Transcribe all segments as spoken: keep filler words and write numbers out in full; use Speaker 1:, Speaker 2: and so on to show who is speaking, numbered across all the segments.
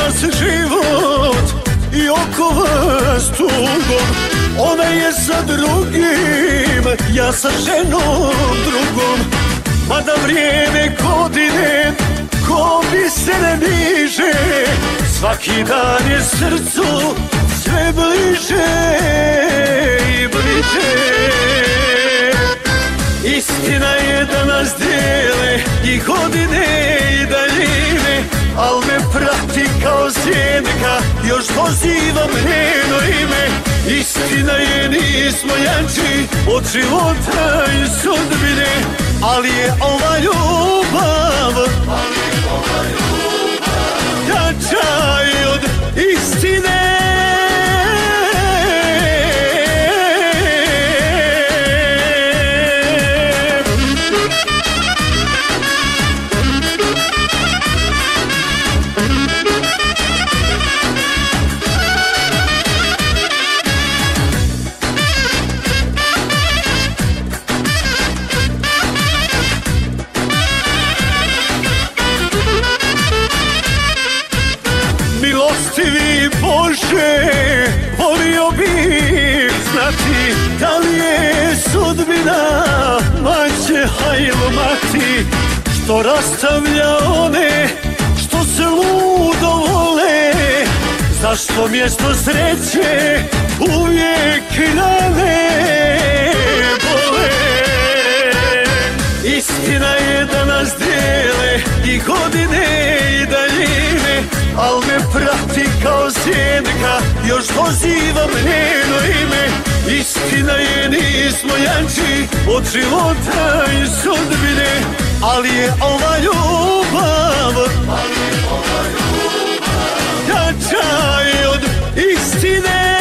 Speaker 1: nas život i oko vas tugom. Ona je sa drugim, ja sa ženom drugom. Mada vrijeme godine ko bi se ne niže, svaki dan je srcu sve bliže i bliže. Istina je da nas dijele i godine i daljine, al me prati kao sjenka, još pozivam njeno ime. Istina je nismo jači od života i sudbine, ali je ova ljubav, ali je ova ljubav jača i od istine. Milostivi Bože, volio bih znati da li je sudbina maćeha ili mati, što rastavlja one što se ludo vole. Zašto mjesto sreće uvijek rane bole? Istina je da nas dijele i godine i daljine, al me prati kao sjenka, još pozivam njeno ime. Istina je nismo jači od života i sudbine, ali je ova ljubav, ali je ova ljubav jača i od istine.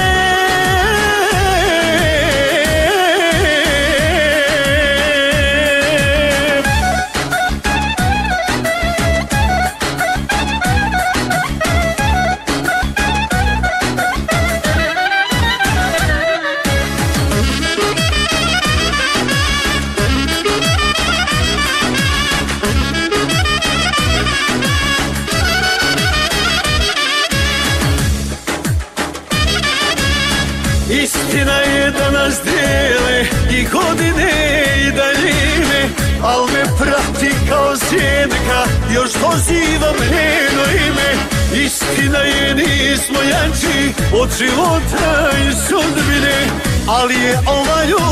Speaker 1: Istina je da nas dijele i godine i daljine, al me prati kao sjenka, još pozivam njeno ime. Istina je nismo jači od života i sudbine, ali je ova ljubav.